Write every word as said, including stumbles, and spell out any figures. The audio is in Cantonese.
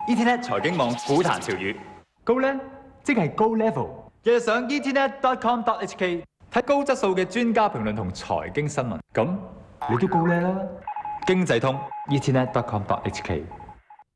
Ethernet 財經網股壇潮語，高咧即係高 level。日日上 ethernet dot com dot h k 睇高質素嘅專家評論同財經新聞，咁你都高咧啦。經濟通 ethernet dot com dot h k。